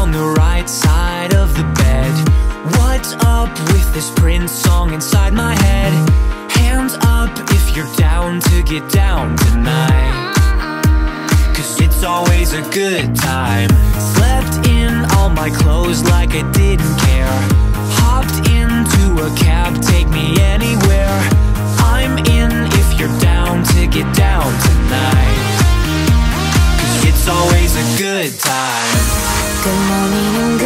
on the right side of the bed. What's up with this Prince song inside my head? Hands up if you're down to get down tonight, 'cause it's always a good time. Slept in all my clothes like I didn't care. Hopped into a cab, take me anywhere. I'm in if you're down to get down tonight, 'cause it's always a good time. Good morning and